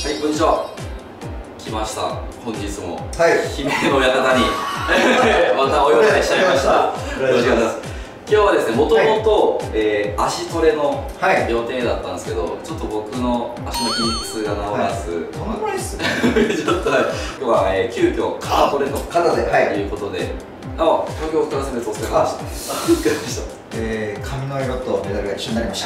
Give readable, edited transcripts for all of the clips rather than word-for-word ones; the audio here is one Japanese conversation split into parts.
はい、こんにちは。来ました。本日も、 はい、 姫の館にまたお呼びしちゃいました。よろしくお願いします。今日はですね、もともと足トレの予定だったんですけど、ちょっと僕の足の筋肉痛が治らず、 とんでもないっすね。 ちょっと今日は急遽肩トレということで、東京から先月お疲れ様でした。お疲れ様でした。 髪の色とメダルが一緒になりました。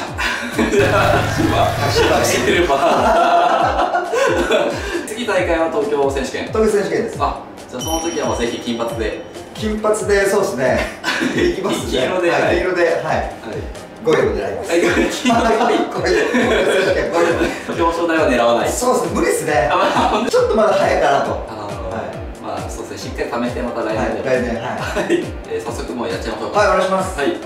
次大会は東京選手権。 東京選手権です。 あ、じゃあその時はぜひ金髪で。 金髪で、そうですね。いきますね。 黄色で、 黄色で、はい。5位を狙います。 表彰台は狙わない。 そうですね、無理ですね。ちょっとまだ早いかなと。 まあ、そうですね、しっかり貯めて、また来年。 来年、はい。 早速もうやっちゃいましょうか。 はい、お願いします。はい。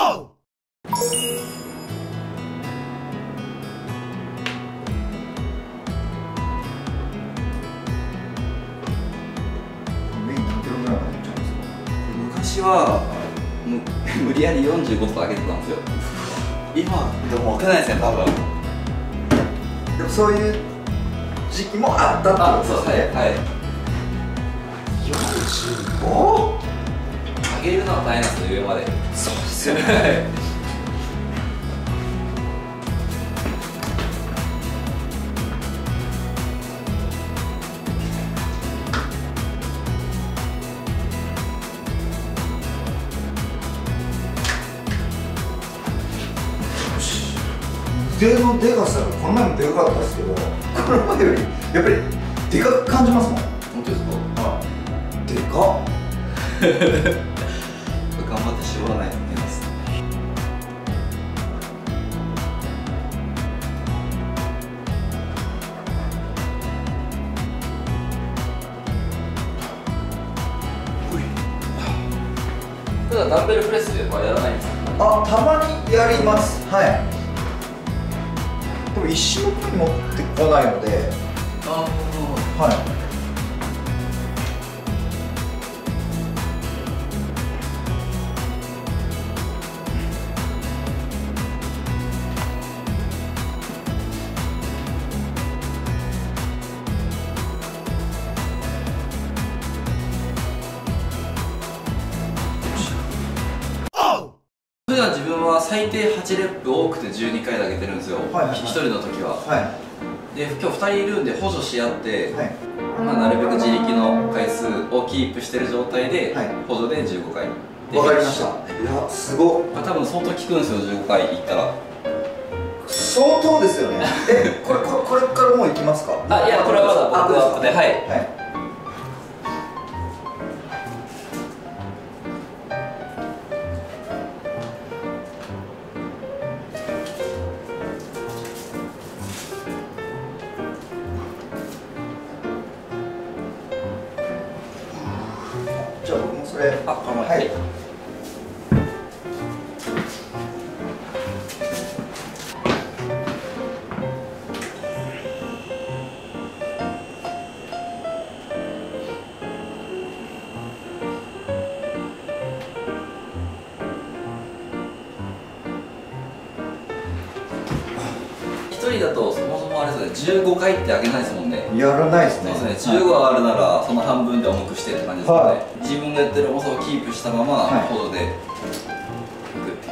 昔は無理やり45とか上げてたんですよ。今でも分からないですね、多分。 でもそういう時期もあったってことですね。はい。45？ 上げるのは大変なんですよ、上まで。 そうですよね。腕のでかさがこの前もでかかったですけど、この前よりやっぱりでかく感じますもん。 本当ですか？ はい。でかっ。 頑張って絞らないといけないです。ただダンベルプレスはやらないんですか？ あ、たまにやります。はい。でも一種目に持ってこないので。はい。 普段自分は最低8レップ多くて12回で上げてるんですよ、1人の時は。で、今日2人いるんで補助し合って、まあなるべく自力の回数をキープしてる状態で、補助で15回。 わかりました。いや、すごっ。 多分相当効くんですよ、15回いったら。 相当ですよね。これからもういきますか？ あ、いや、これはまだ僕アップで、はい。 じゃあ僕もそれ、はい。 1人だとそもそもあれですね、15回って上げないですもんね。 やらないですね。 そうですね、15あるならその半分で重くしてって感じですよね。自分がやってる重さをキープしたまま補助でいくっていう。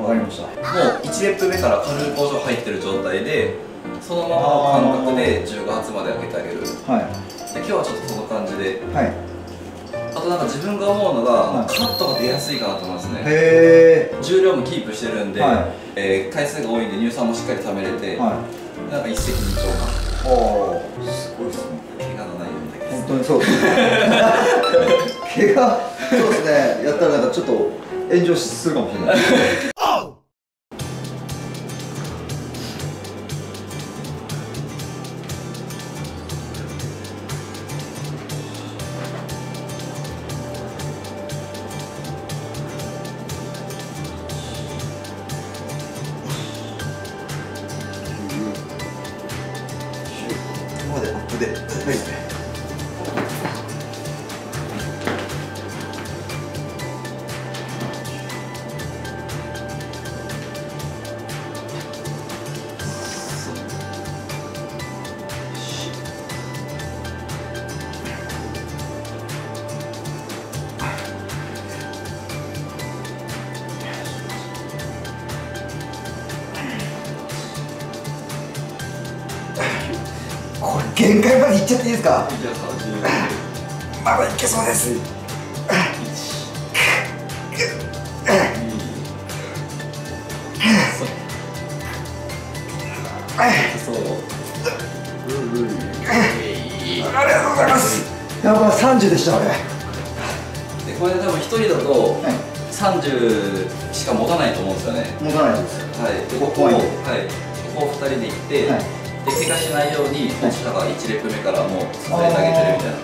わかりました。 もう1レップ目から軽い補助入ってる状態で、そのままの感覚で15発まで上げてあげる。で今日はちょっとその感じで。あとなんか自分が思うのが、カットが出やすいかなと思いますね。重量もキープしてるんで、回数が多いんで乳酸もしっかり貯めれて、なんか一石二鳥感。 すごいですね。 怪我のないようにだけ。 本当にそうですね。怪我、そうですね。やったらなんかちょっと炎上するかもしれない。ここまでアップで、はい。 限界までいっちゃっていいですか？まだいけそうです。 そう。 ありがとうございます。やばい、30でした俺。 でこれで多分1人だと30しか持たないと思うんですよね。 持たないです。 はい。でここを2人で行って、で怪我しないようにどちらが1レップ目からもう支えてあげてるみたいな。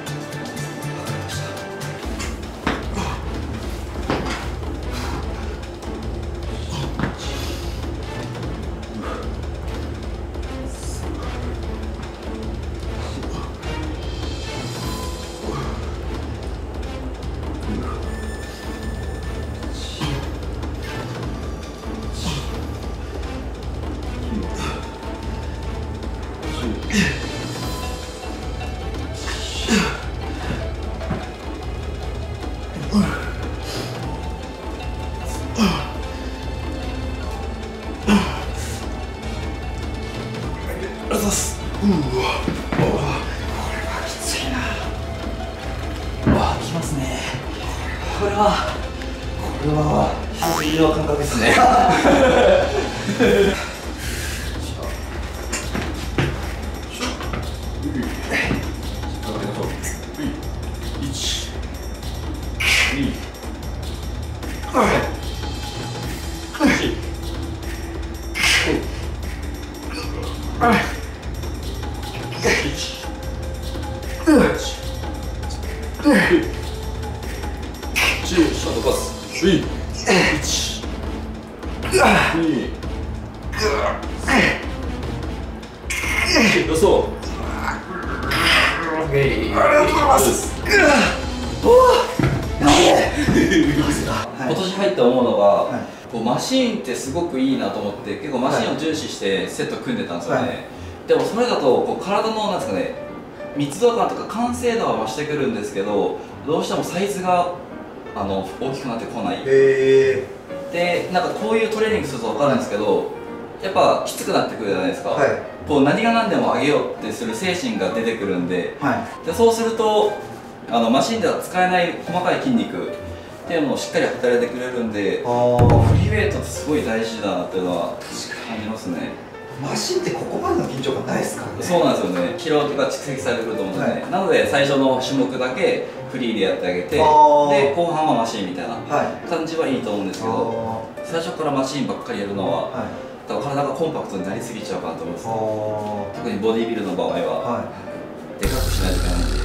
これは非常の感覚ですね。ショートパス。1、2、予想。ありがとうございます。今年入って思うのが、こうマシーンってすごくいいなと思って結構マシーンを重視してセット組んでたんですよね。でもそれだとこう体のなんですかね、密度感とか完成度は増してくるんですけど、どうしてもサイズが大きくなってこない。でなんかこういうトレーニングすると分かるんですけど、やっぱきつくなってくるじゃないですか。こう何が何でも上げようってする精神が出てくるんで、でそうするとマシンでは使えない細かい筋肉っていうのをしっかり働いてくれるんで、フリーウェイトってすごい大事だなっていうのは感じますね。 マシンってここまでの緊張感ないですからね。 そうなんですよね。疲労とか蓄積されてくると思うんですね。なので最初の種目だけフリーでやってあげて、で後半はマシンみたいな感じはいいと思うんですけど、最初からマシンばっかりやるのは、多分体がコンパクトになりすぎちゃうかなと思います。特にボディビルの場合は、でかくしないといけないんで。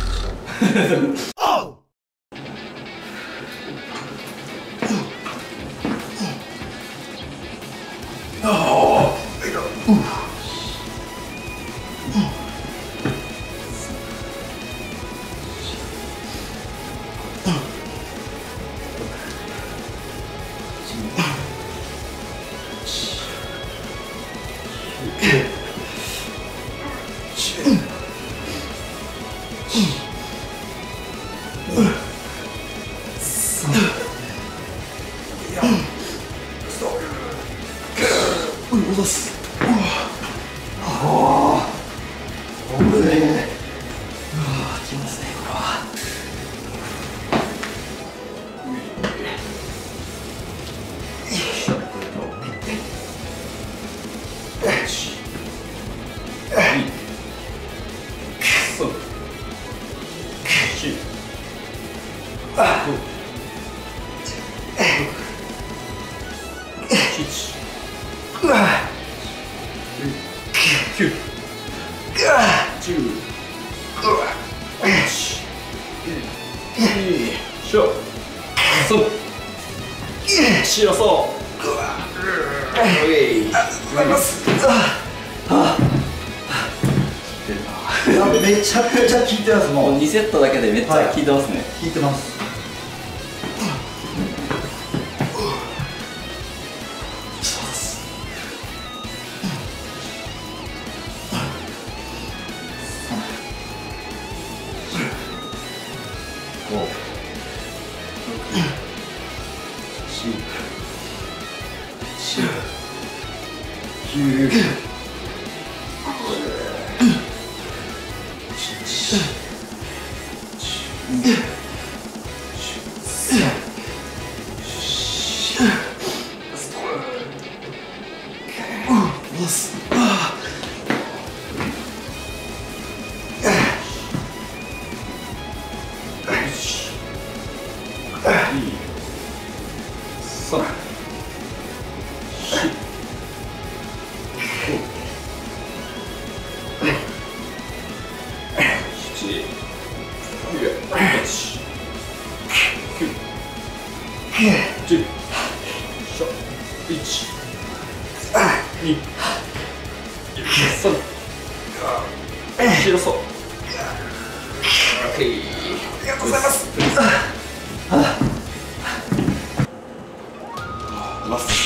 めちゃくちゃ効いてます。もう2セットだけでめっちゃ効いてますね。効いてます。 広そう。ありがとうございます。ラスト。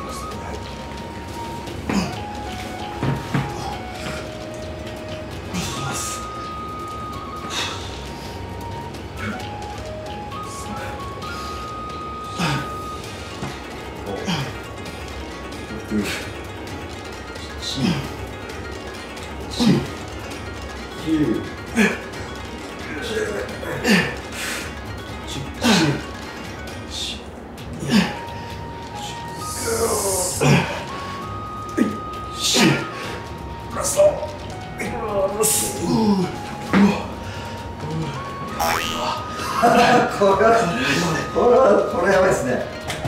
これやばいですね。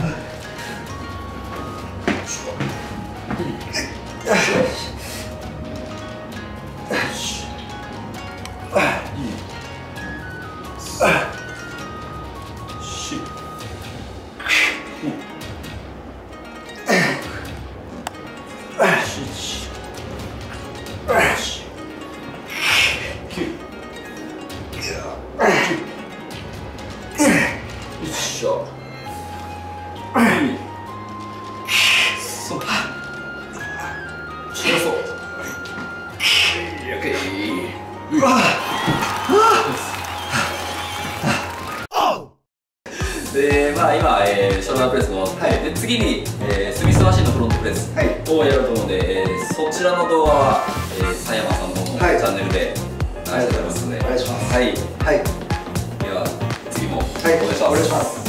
で、まあ今、ショルダープレスの、で次に、スミスマシンのフロントプレスをやると思うので、そちらの動画は、佐山さんの方のチャンネルで流しておりますので、 お願いします。 はい。では次もお願いします。